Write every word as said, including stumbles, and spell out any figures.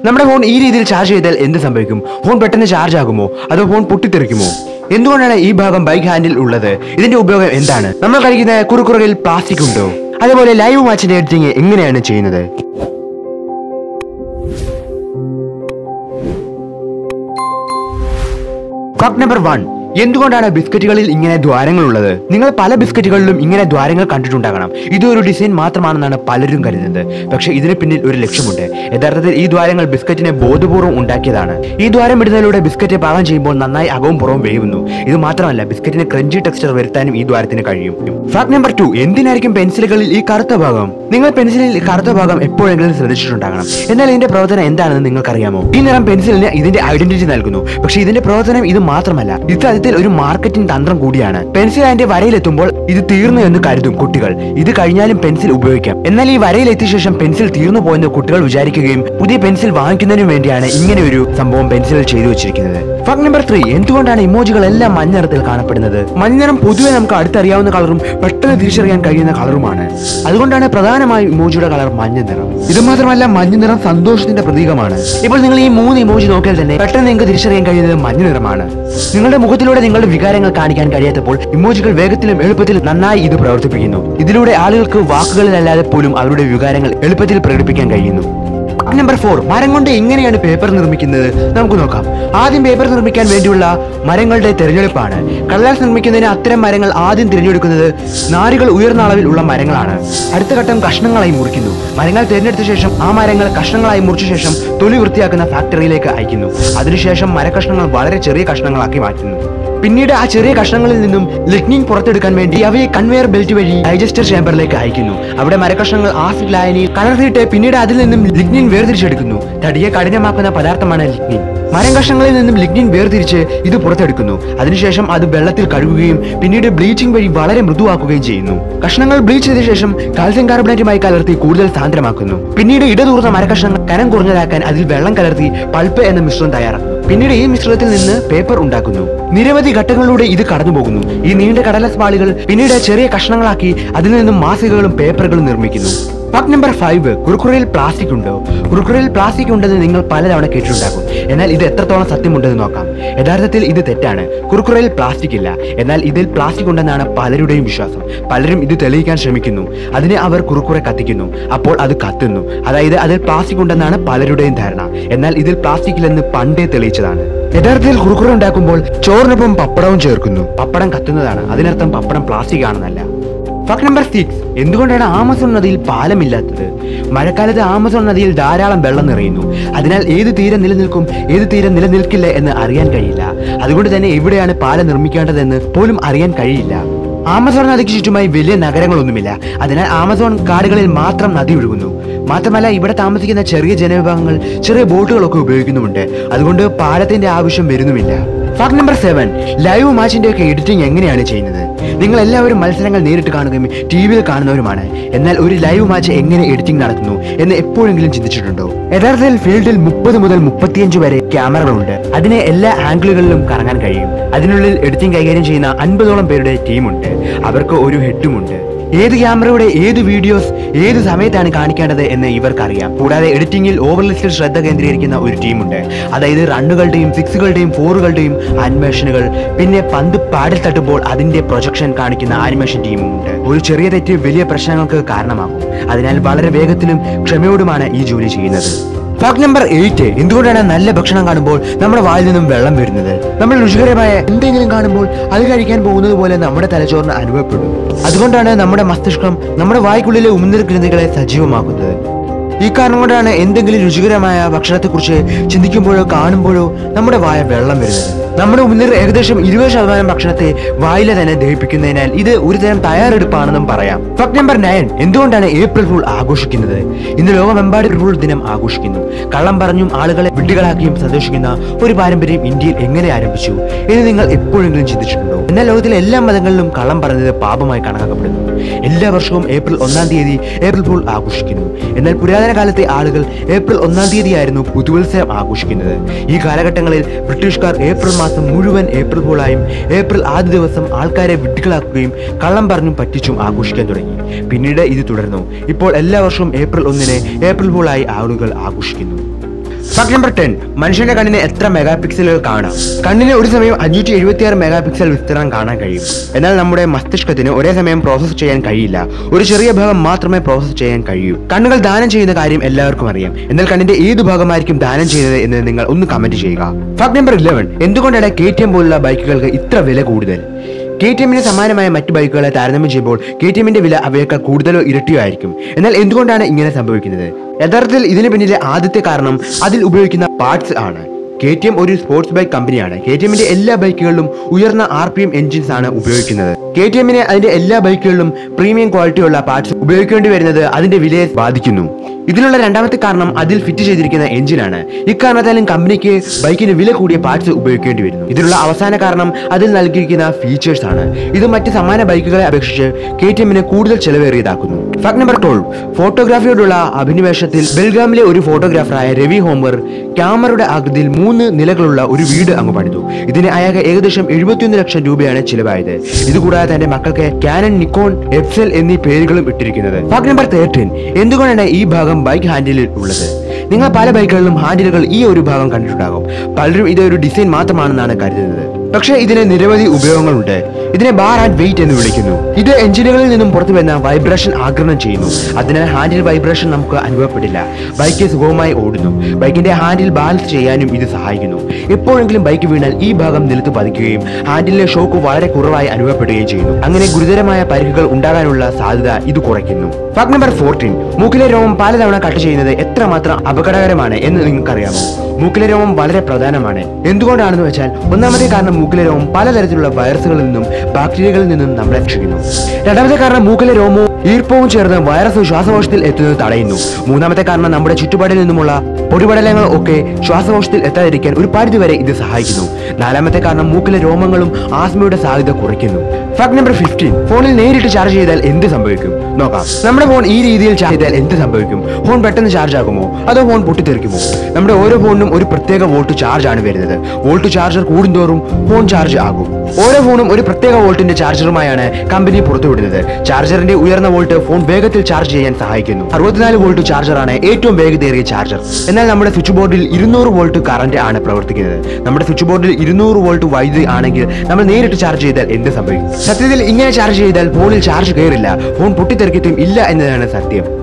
നമ്മുടെ ഫോൺ ഈ രീതിയിൽ ചാർജ് ചെയ്താൽ എന്ത് സംഭവിക്കും? ഫോൺ പെട്ടെന്ന് ചാർജ് ആകുമോ അതോ ഫോൺ പൊട്ടിത്തെറിക്കുമോ? എന്തുകൊണ്ടാണ് ഈ ഭാഗം ബൈക്ക് ഹാൻഡിൽ ഉള്ളത്? ഇതിന്റെ ഉപയോഗം എന്താണ്? നമ്മൾ കഴിക്കുന്ന കുറുക്കുറയിൽ പ്ലാസ്റ്റിക് ഉണ്ടോ? അതുപോലെ ലൈവ് വാച്ചിന്റെ എഡിറ്റിംഗ് എങ്ങനെയാണ് ചെയ്യുന്നത്? ഫാക്ട് നമ്പർ വൺ, എന്തുകൊണ്ടാണ് ബിസ്ക്കറ്റുകളിൽ ഇങ്ങനെ ദ്വാരങ്ങളുള്ളത്? നിങ്ങൾ പല ബിസ്ക്കറ്റുകളിലും ഇങ്ങനെ ദ്വാരങ്ങൾ കണ്ടിട്ടുണ്ടാകണം. ഇതൊരു ഡിസൈൻ മാത്രമാണെന്നാണ് പലരും കരുതുന്നത്. പക്ഷേ ഇതിന് പിന്നിൽ ഒരു ലക്ഷ്യമുണ്ട്. യഥാർത്ഥത്തിൽ ഈ ദ്വാരങ്ങൾ ബിസ്ക്കറ്റിനെ ബോധപൂർവ്വം ഉണ്ടാക്കിയതാണ്. ഈ ദ്വാരം ഇടുന്നതിലൂടെ ബിസ്ക്കറ്റ് പാകം ചെയ്യുമ്പോൾ നന്നായി അകവും പുറവും വേവുന്നു. ഇത് മാത്രമല്ല, ബിസ്ക്കറ്റിന് ക്രഞ്ചി ടെക്സ്ചർ വരുത്താനും ഈ ദ്വാരത്തിന് കഴിയും. ഫാക്ട് നമ്പർ ടു, എന്തിനായിരിക്കും പെൻസിലുകളിൽ ഈ കറുത്ത ഭാഗം? നിങ്ങൾ പെൻസിലിൽ കറുത്ത ഭാഗം എപ്പോഴെങ്കിലും ശ്രദ്ധിച്ചിട്ടുണ്ടാകണം. എന്നാൽ ഇതിന്റെ പ്രവർത്തനം എന്താണെന്ന് നിങ്ങൾക്കറിയാമോ? ഈ നിറം പെൻസിലിന് ഇതിന്റെ ഐഡന്റിറ്റി നൽകുന്നു. പക്ഷേ ഇതിന്റെ പ്രവർത്തനം ഇത് മാത്രമല്ല, ഇത് ഒരു മാർക്കറ്റിംഗ് തന്ത്രം കൂടിയാണ്. പെൻസിൽ അതിന്റെ വരയിലെത്തുമ്പോൾ ഇത് തീർന്നു എന്ന് കരുതും കുട്ടികൾ. ഇത് കഴിഞ്ഞാലും പെൻസിൽ ഉപയോഗിക്കാം. എന്നാൽ ഈ വരയിലെത്തിയ ശേഷം പെൻസിൽ തീർന്നു പോയെന്ന് കുട്ടികൾ വിചാരിക്കുകയും പുതിയ പെൻസിൽ വാങ്ങിക്കുന്നതിനു വേണ്ടിയാണ് ഇങ്ങനെ ഒരു സംഭവം പെൻസിലിൽ ചെയ്തു വെച്ചിരിക്കുന്നത്. ഫാക്ട് നമ്പർ ത്രീ, എന്തുകൊണ്ടാണ് ഇമോജികൾ എല്ലാം മഞ്ഞ നിറത്തിൽ കാണപ്പെടുന്നത്? മഞ്ഞ നിറം പൊതുവെ നമുക്ക് അടുത്തറിയാവുന്ന കളറും പെട്ടെന്ന് തിരിച്ചറിയാൻ കഴിയുന്ന കളറുമാണ്. അതുകൊണ്ടാണ് പ്രധാനമായും ഇമോജിയുടെ കളർ മഞ്ഞ നിറം. ഇത് മാത്രമല്ല, മഞ്ഞ നിറം സന്തോഷത്തിന്റെ പ്രതീകമാണ്. ഇപ്പോൾ നിങ്ങൾ ഈ മൂന്ന് ഇമോജി നോക്കിയാൽ തന്നെ പെട്ടെന്ന് നിങ്ങൾക്ക് തിരിച്ചറിയാൻ കഴിയുന്നത് മഞ്ഞ നിറമാണ്. നിങ്ങളുടെ മുഖത്തിലൂടെ നിങ്ങളുടെ വികാരങ്ങൾ കാണിക്കാൻ കഴിയാത്തപ്പോൾ ഇമോജികൾ വേഗത്തിലും എളുപ്പത്തിലും നന്നായി ഇത് പ്രവർത്തിപ്പിക്കുന്നു. ഇതിലൂടെ ആളുകൾക്ക് വാക്കുകളിലല്ലാതെ പോലും അവരുടെ വികാരങ്ങൾ എളുപ്പത്തിൽ പ്രകടിപ്പിക്കാൻ കഴിയുന്നു. നമ്പർ ഫോർ, മരം കൊണ്ട് എങ്ങനെയാണ് പേപ്പർ നിർമ്മിക്കുന്നത്? നമുക്ക് നോക്കാം. ആദ്യം പേപ്പർ നിർമ്മിക്കാൻ വേണ്ടിയുള്ള മരങ്ങളുടെ തിരഞ്ഞെടുപ്പാണ്. കടലാസ് നിർമ്മിക്കുന്നതിന് അത്തരം മരങ്ങൾ ആദ്യം തിരഞ്ഞെടുക്കുന്നത് നാരുകൾ ഉയർന്ന അളവിൽ ഉള്ള മരങ്ങളാണ്. അടുത്ത ഘട്ടം കഷ്ണങ്ങളായി മുറിക്കുന്നു. മരങ്ങൾ തിരഞ്ഞെടുത്ത ശേഷം ആ മരങ്ങൾ കഷ്ണങ്ങളായി മുറിച്ച ശേഷം തൊലി വൃത്തിയാക്കുന്ന ഫാക്ടറിയിലേക്ക് അയക്കുന്നു. അതിനുശേഷം മരക്കഷ്ണങ്ങൾ വളരെ ചെറിയ കഷ്ണങ്ങളാക്കി മാറ്റുന്നു. പിന്നീട് ആ ചെറിയ കഷ്ണങ്ങളിൽ നിന്നും ലിഗ്നിൻ പുറത്തെടുക്കാൻ വേണ്ടി അവയെ കൺവെയർ ബെൽറ്റ് വഴി ഡൈജസ്റ്റർ ചേംബറിലേക്ക് അയക്കുന്നു. അവിടെ മരക്കഷ്ണങ്ങൾ ആസിഡ് ലായനിയിൽ കലർത്തിയിട്ട് പിന്നീട് അതിൽ നിന്നും ലിഗ്നിൻ വേർതിരിച്ചെടുക്കുന്നു. തടിയെ കഠിനമാക്കുന്ന പദാർത്ഥമാണ് ലിഗ്നിൻ. മരം കഷ്ണങ്ങളിൽ നിന്നും ലിഗ്നിൻ വേർതിരിച്ച് ഇത് പുറത്തെടുക്കുന്നു. അതിനുശേഷം അത് വെള്ളത്തിൽ കഴുകുകയും പിന്നീട് ബ്ലീച്ചിങ് വഴി വളരെ മൃദുവാക്കുകയും ചെയ്യുന്നു. കഷ്ണങ്ങൾ ബ്ലീച്ച് ചെയ്ത ശേഷം കാൽസ്യം കാർബണേറ്റുമായി കലർത്തി കൂടുതൽ സാന്ദ്രമാക്കുന്നു. പിന്നീട് ഇടതൂർന്ന മരക്കഷ്ണങ്ങൾ കനം കുറഞ്ഞതാക്കാൻ അതിൽ വെള്ളം കലർത്തി പൾപ്പ് എന്ന മിശ്രിതം തയ്യാറാക്കുന്നു. പിന്നീട് ഈ മിശ്രിതത്തിൽ നിന്ന് പേപ്പർ ഉണ്ടാക്കുന്നു. നിരവധി ഘട്ടങ്ങളിലൂടെ ഇത് കടന്നു പോകുന്നു. ഈ നീണ്ട കടലാസ് പാളികൾ പിന്നീട് ചെറിയ കഷ്ണങ്ങളാക്കി അതിൽ നിന്നും മാസികകളും പേപ്പറുകളും നിർമ്മിക്കുന്നു. ഫാക്ട് നമ്പർ ഫൈവ്, കുറുക്കുറയിൽ പ്ലാസ്റ്റിക് ഉണ്ടോ? കുറുക്കുറയിൽ പ്ലാസ്റ്റിക് ഉണ്ടെന്ന് നിങ്ങൾ പലതവണ കേട്ടിട്ടുണ്ടാകും. എന്നാൽ ഇത് എത്രത്തോളം സത്യമുണ്ടെന്ന് നോക്കാം. യഥാർത്ഥത്തിൽ ഇത് തെറ്റാണ്. കുറുക്കുറയിൽ പ്ലാസ്റ്റിക് ഇല്ല. എന്നാൽ ഇതിൽ പ്ലാസ്റ്റിക് ഉണ്ടെന്നാണ് പലരുടെയും വിശ്വാസം. പലരും ഇത് തെളിയിക്കാൻ ശ്രമിക്കുന്നു. അതിനെ അവർ കുറുക്കുറെ കത്തിക്കുന്നു. അപ്പോൾ അത് കത്തുന്നു. അതായത് അതിൽ പ്ലാസ്റ്റിക് ഉണ്ടെന്നാണ് പലരുടെയും ധാരണ. എന്നാൽ ഇതിൽ പ്ലാസ്റ്റിക് ഇല്ലെന്ന് പണ്ടേ തെളിയിച്ചതാണ്. യഥാർത്ഥത്തിൽ കുറുക്കുറ ഉണ്ടാക്കുമ്പോൾ ചോറിനൊപ്പം പപ്പടവും ചേർക്കുന്നു. പപ്പടം കത്തുന്നതാണ്. അതിനർത്ഥം പപ്പടം പ്ലാസ്റ്റിക് ആണെന്നല്ല. ഫാക്ട് നമ്പർ സിക്സ്, എന്തുകൊണ്ടാണ് ആമസോൺ നദിയിൽ പാലമില്ലാത്തത്? മഴക്കാലത്ത് ആമസോൺ നദിയിൽ ധാരാളം വെള്ളം നിറയുന്നു. അതിനാൽ ഏത് തീരം നിലനിൽക്കും ഏത് തീരം നിലനിൽക്കില്ല എന്ന് അറിയാൻ കഴിയില്ല. അതുകൊണ്ട് തന്നെ എവിടെയാണ് പാലം നിർമ്മിക്കേണ്ടതെന്ന് പോലും അറിയാൻ കഴിയില്ല. ആമസോൺ നദിക്ക് ചുറ്റുമായി വലിയ നഗരങ്ങളൊന്നുമില്ല. അതിനാൽ ആമസോൺ കാടുകളിൽ മാത്രം നദി ഒഴുകുന്നു. മാത്രമല്ല, ഇവിടെ താമസിക്കുന്ന ചെറിയ ജനവിഭാഗങ്ങൾ ചെറിയ ബോട്ടുകളൊക്കെ ഉപയോഗിക്കുന്നുമുണ്ട്. അതുകൊണ്ട് പാലത്തിന്റെ ആവശ്യം വരുന്നുമില്ല. ഫാക്ട് നമ്പർ സെവൻ, ലൈവ് മാച്ചിന്റെ ഒക്കെ എഡിറ്റിംഗ് എങ്ങനെയാണ് ചെയ്യുന്നത്? നിങ്ങൾ എല്ലാവരും മത്സരങ്ങൾ നേരിട്ട് കാണുകയും ടി വിയിൽ കാണുന്നവരുമാണ്. എന്നാൽ ഒരു ലൈവ് മാച്ച് എങ്ങനെ എഡിറ്റിംഗ് നടക്കുന്നു എന്ന് എപ്പോഴെങ്കിലും ചിന്തിച്ചിട്ടുണ്ടോ? യഥാർത്ഥത്തിൽ ഫീൽഡിൽ മുപ്പത് മുതൽ മുപ്പത്തിയഞ്ച് വരെ ക്യാമറകളുണ്ട്. അതിനെ എല്ലാ ആംഗിളുകളിലും കറങ്ങാൻ കഴിയും. അതിനുള്ളിൽ എഡിറ്റിംഗ് കൈകാര്യം ചെയ്യുന്ന അൻപതോളം പേരുടെ ടീമുണ്ട്. അവർക്ക് ഒരു ഹെഡുമുണ്ട്. ഏത് ക്യാമറയുടെ ഏത് വീഡിയോസ് ഏത് സമയത്താണ് കാണിക്കേണ്ടത് എന്ന് ഇവർക്കറിയാം. കൂടാതെ എഡിറ്റിംഗിൽ ഓവർലിസ്റ്റിൽ ശ്രദ്ധ കേന്ദ്രീകരിക്കുന്ന ഒരു ടീമുണ്ട്. അതായത് റണ്ണുകളുടെയും സിക്സുകളുടെയും ഫോറുകളുടെയും ആനിമേഷനുകൾ, പിന്നെ പന്ത് പാഡിൽ തട്ടുമ്പോൾ അതിന്റെ പ്രൊജക്ഷൻ കാണിക്കുന്ന ആനിമേഷൻ ടീമും ഉണ്ട്. ഒരു ചെറിയ തെറ്റ് വലിയ പ്രശ്നങ്ങൾക്ക് കാരണമാകും. അതിനാൽ വളരെ വേഗത്തിലും ക്ഷമയോടുമാണ് ഈ ജോലി ചെയ്യുന്നത്. ഫാക്ട് നമ്പർ എയ്റ്റ്, എന്തുകൊണ്ടാണ് നല്ല ഭക്ഷണം കാണുമ്പോൾ നമ്മുടെ വായിൽ നിന്നും വെള്ളം വരുന്നത്? നമ്മൾ രുചികരമായ എന്തെങ്കിലും കാണുമ്പോൾ അത് കഴിക്കാൻ പോകുന്നത് പോലെ നമ്മുടെ തലച്ചോറിന് അനുഭവപ്പെടും. അതുകൊണ്ടാണ് നമ്മുടെ മസ്തിഷ്കം നമ്മുടെ വായ്ക്കുള്ളിലെ ഉമിനീർ ഗ്രന്ഥികളെ സജീവമാക്കുന്നത്. ഈ കാരണം കൊണ്ടാണ് എന്തെങ്കിലും രുചികരമായ ഭക്ഷണത്തെക്കുറിച്ച് ചിന്തിക്കുമ്പോഴോ കാണുമ്പോഴോ നമ്മുടെ വായ വെള്ളം വരുന്നത്. നമ്മുടെ ഉമിനീർ ഏകദേശം ഇരുപത് ശതമാനം ഭക്ഷണത്തെ വായിലെ തന്നെ ദഹിപ്പിക്കുന്നതിനാൽ ഇത് ഒരുതരം തയ്യാറെടുപ്പാണെന്നും പറയാം. ഫാക്ട് നമ്പർ നയൻ, എന്തുകൊണ്ടാണ് ഏപ്രിൽ ഫൂൾ ആഘോഷിക്കുന്നത്? ഇന്ന് ലോകമെമ്പാടും ഏപ്രിൽ ഫൂൾ ദിനം ആഘോഷിക്കുന്നു. കള്ളം പറഞ്ഞും ആളുകളെ വിഡ്ഢികളാക്കിയും സന്തോഷിക്കുന്ന ഒരു പാരമ്പര്യം ഇന്ത്യയിൽ എങ്ങനെ ആരംഭിച്ചു എന്ന് നിങ്ങൾ എപ്പോഴെങ്കിലും ചിന്തിച്ചിട്ടുണ്ടോ? എന്നാൽ ലോകത്തിലെ എല്ലാ മതങ്ങളിലും കള്ളം പറഞ്ഞത് പാപമായി കണക്കാക്കപ്പെടുന്നു. എല്ലാ വർഷവും ഏപ്രിൽ ഒന്നാം തീയതി ഏപ്രിൽ ഫൂൾ ആഘോഷിക്കുന്നു. എന്നാൽ പുരാതന കാലത്തെ ആളുകൾ ഏപ്രിൽ ഒന്നാം തീയതിയായിരുന്നു പുതുവത്സരം ആഘോഷിക്കുന്നത്. ഈ കാലഘട്ടങ്ങളിൽ ബ്രിട്ടീഷുകാർ ഏപ്രിൽ മാസം മുഴുവൻ ഏപ്രിൽ ഫൂളായും ഏപ്രിൽ ആദ്യ ദിവസം ആൾക്കാരെ വിഡ്ഢികളാക്കുകയും കള്ളം പറഞ്ഞും പറ്റിച്ചും ആഘോഷിക്കാൻ തുടങ്ങി. പിന്നീട് ഇത് തുടർന്നു. ഇപ്പോൾ എല്ലാ വർഷവും ഏപ്രിൽ ഒന്നിന് ഏപ്രിൽ ഫൂളായി ആളുകൾ ആഘോഷിക്കുന്നു. ഫാക്ട് നമ്പർ ടെൻ, മനുഷ്യന്റെ കണ്ണിന് എത്ര മെഗാ പിക്സലുകൾ കാണാം? കണ്ണിന് ഒരു സമയം അഞ്ഞൂറ്റി എഴുപത്തി ആറ് മെഗാ പിക്സൽ വിസ്തീർണം കാണാൻ കഴിയും. എന്നാൽ നമ്മുടെ മസ്തിഷ്കത്തിന് ഒരേ സമയം പ്രോസസ് ചെയ്യാൻ കഴിയില്ല. ഒരു ചെറിയ ഭാഗം മാത്രമേ പ്രോസസ് ചെയ്യാൻ കഴിയൂ. കണ്ണുകൾ ദാനം ചെയ്യുന്ന കാര്യം എല്ലാവർക്കും അറിയാം. എന്നാൽ കണ്ണിന്റെ ഏത് ഭാഗമായിരിക്കും ദാനം ചെയ്യുന്നത് എന്ന് നിങ്ങൾ ഒന്ന് കമന്റ് ചെയ്യുക. ഫാക്ട് നമ്പർ ഇലവൻ, എന്തുകൊണ്ടാണ് കെ ടി എം പോലുള്ള ബൈക്കുകൾക്ക് ഇത്ര വില കൂടുതൽ? കെ ടി എമ്മിന് സമാനമായ മറ്റു ബൈക്കുകളെ താരതമ്യം ചെയ്യുമ്പോൾ കെ ടി എമ്മിന്റെ വില അവയേക്കാൾ കൂടുതലോ ഇരട്ടിയോ ആയിരിക്കും. എന്നാൽ എന്തുകൊണ്ടാണ് ഇങ്ങനെ സംഭവിക്കുന്നത്? യഥാർത്ഥത്തിൽ ഇതിന് പിന്നിലെ ആദ്യത്തെ കാരണം അതിൽ ഉപയോഗിക്കുന്ന പാർട്സ് ആണ്. കെ ടി എം ഒരു സ്പോർട്സ് ബൈക്ക് കമ്പനിയാണ്. കെ ടി എമ്മിന്റെ എല്ലാ ബൈക്കുകളിലും ഉയർന്ന ആർ പി എം എൻജിൻസ് ആണ് ഉപയോഗിക്കുന്നത്. കെ ടി എമ്മിന് അതിന്റെ എല്ലാ ബൈക്കുകളിലും പ്രീമിയം ക്വാളിറ്റിയുള്ള പാർട്സ് ഉപയോഗിക്കേണ്ടി വരുന്നത് അതിന്റെ വിലയെ ബാധിക്കുന്നു. ഇതിനുള്ള രണ്ടാമത്തെ കാരണം അതിൽ ഫിറ്റ് ചെയ്തിരിക്കുന്ന എഞ്ചിനാണ്. ഇക്കാരണത്താലും കമ്പനിക്ക് ബൈക്കിന് വില കൂടിയ പാർട്സ് ഉപയോഗിക്കേണ്ടി വരുന്നു. ഇതിനുള്ള അവസാന കാരണം അതിൽ നൽകിയിരിക്കുന്ന ഫീച്ചേഴ്സ് ആണ്. ഇത് മറ്റ് സമാന ബൈക്കുകളെ അപേക്ഷിച്ച് കെ ടി എമ്മിന് കൂടുതൽ ചെലവേറിയതാക്കുന്നു. ഫാക്ട് നമ്പർ ട്വൽവ്, ഫോട്ടോഗ്രാഫിയോടുള്ള അഭിനിവേശത്തിൽ ബെൽഗാമിലെ ഒരു ഫോട്ടോഗ്രാഫറായ രവി ഹോംബർ ക്യാമറയുടെ ആകൃതിയിൽ മൂന്ന് നിലകളുള്ള ഒരു വീട് അങ്ങ് പണിതു. ഇതിന് അയാൾക്ക് ഏകദേശം എഴുപത്തിയൊന്ന് ലക്ഷം രൂപയാണ് ചിലവായത്. ഇതുകൂടാതെ തന്റെ മക്കൾക്ക് കാനൺ, നിക്കോൺ, എപ്സൽ എന്നീ പേരുകളും ഇട്ടിരിക്കുന്നത്. ഫാക്ട് നമ്പർ തേർട്ടീൻ, എന്തുകൊണ്ടാണ് ഈ ഭാഗം ബൈക്ക് ഹാൻഡിലിൽ ഉള്ളത്? നിങ്ങൾ പല ബൈക്കുകളിലും ഹാൻഡിലുകൾ ഈ ഒരു ഭാഗം കണ്ടിട്ടുണ്ടാകും. പലരും ഇതൊരു ഡിസൈൻ മാത്രമാണെന്നാണ് കരുതുന്നത്. പക്ഷേ ഇതിന് നിരവധി ഉപയോഗങ്ങളുണ്ട്. ഇതിനെ ബാർ ആൻഡ് വെയിറ്റ് എന്ന് വിളിക്കുന്നു. ഇത് എഞ്ചിനുകളിൽ നിന്നും പുറത്തു വരുന്ന വൈബ്രേഷൻ ആഗിരണം ചെയ്യുന്നു. അതിനാൽ ഹാൻഡിൽ വൈബ്രേഷൻ നമുക്ക് അനുഭവപ്പെടില്ല. ബൈക്ക് സുഗമമായി ഓടുന്നു. ബൈക്കിന്റെ ഹാൻഡിൽ ബാലൻസ് ചെയ്യാനും ഇത് സഹായിക്കുന്നു. എപ്പോഴെങ്കിലും ബൈക്ക് വീണാൽ ഈ ഭാഗം നിലത്ത് പതിക്കുകയും ഹാൻഡിലിലെ ഷോക്ക് വളരെ കുറവായി അനുഭവപ്പെടുകയും ചെയ്യുന്നു. അങ്ങനെ ഗുരുതരമായ പരിക്കുകൾ ഉണ്ടാകാനുള്ള സാധ്യത ഇത് കുറയ്ക്കുന്നു. ഫാക്ട് നമ്പർ ഫോർട്ടീൻ, മൂക്കിലെ രോമം പലതവണ കട്ട് ചെയ്യുന്നത് എത്രമാത്രം അപകടകരമാണ് എന്ന് നിങ്ങൾക്കറിയാമോ? മൂക്കിലെ രോമം വളരെ പ്രധാനമാണ്. എന്തുകൊണ്ടാണെന്ന് വെച്ചാൽ ഒന്നാമത്തെ കാരണം മൂക്കിലെ രോമം പലതരത്തിലുള്ള വൈറസുകളിൽ നിന്നും ബാക്ടീരിയകളിൽ നിന്നും നമ്മളെ രക്ഷിക്കുന്നു. രണ്ടാമത്തെ കാരണം മൂക്കിലെ രോമവും ഈർപ്പവും ചേർന്ന് വൈറസ് ശ്വാസകോശത്തിൽ എത്തുന്നത് തടയുന്നു. മൂന്നാമത്തെ കാരണം നമ്മുടെ ചുറ്റുപാടിൽ നിന്നുമുള്ള പൊടിപടലങ്ങൾ ഒക്കെ ശ്വാസകോശത്തിൽ എത്താതിരിക്കാൻ ഒരു പരിധി വരെ ഇത് സഹായിക്കുന്നു. നാലാമത്തെ കാരണം മൂക്കിലെ രോമങ്ങളും ആസ്മയുടെ സാധ്യത കുറയ്ക്കുന്നു. ഫാക്ട് നമ്പർ ഫിഫ്റ്റീൻ, ഫോണിൽ നേരിട്ട് ചാർജ് ചെയ്താൽ എന്ത് സംഭവിക്കും? നോക്കാം. നമ്മുടെ ഫോൺ ഈ രീതിയിൽ ചാർജ് ചെയ്താൽ എന്ത് സംഭവിക്കും? ഫോൺ പെട്ടെന്ന് ചാർജ് ആകുമോ അതോ ഫോൺ പൊട്ടിത്തെറിക്കുമോ? നമ്മുടെ ഓരോ ഫോണിനും ഒരു പ്രത്യേക വോൾട്ട് ചാർജ് ആണ് വരുന്നത്. വോൾട്ട് ചാർജർ കൂടുന്തോറും ഫോൺ ചാർജ് ആകും. ഓരോ ഫോണും ഒരു പ്രത്യേക വോൾട്ടിന്റെ ചാർജറുമായാണ് കമ്പനി പുറത്തുവിടുന്നത്. ചാർജറിന്റെ ഉയർന്ന വോൾട്ട് ഫോൺ വേഗത്തിൽ ചാർജ് ചെയ്യാൻ സഹായിക്കുന്നു. അറുപത്തിനാല് വോൾട്ട് ചാർജറാണ് ഏറ്റവും വേഗതയേറിയ ചാർജർ. എന്നാൽ നമ്മുടെ സ്വിച്ച് ബോർഡിൽ ഇരുന്നൂറ് വോൾട്ട് കറന്റ് ആണ് പ്രവർത്തിക്കുന്നത്. നമ്മുടെ സ്വിച്ച് ബോർഡിൽ ഇരുന്നൂറ് വോൾട്ട് വൈദ്യുതി ആണെങ്കിൽ നമ്മൾ നേരിട്ട് ചാർജ് ചെയ്താൽ എന്ത് സംഭവിക്കും? സത്യത്തിൽ ഇങ്ങനെ ചാർജ് ചെയ്താൽ ഫോണിൽ ചാർജ് കയറില്ല, ഫോൺ പൊട്ടിത്തെറിക്കത്തും ഇല്ല എന്നതാണ് സത്യം.